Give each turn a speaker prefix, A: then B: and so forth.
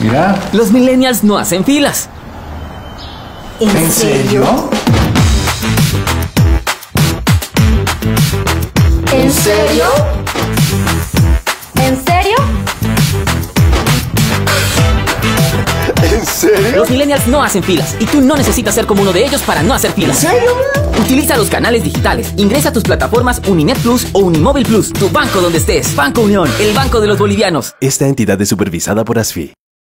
A: Mira.
B: Los millennials no hacen filas.
A: ¿En serio?
C: ¿En serio? ¿En serio?
D: ¿En serio?
B: Los millennials no hacen filas y tú no necesitas ser como uno de ellos para no hacer filas.
D: ¿En serio?
B: Utiliza los canales digitales. Ingresa a tus plataformas Uninet Plus o Unimóvil Plus. Tu banco donde estés. Banco Unión, el banco de los bolivianos.
E: Esta entidad es supervisada por ASFI.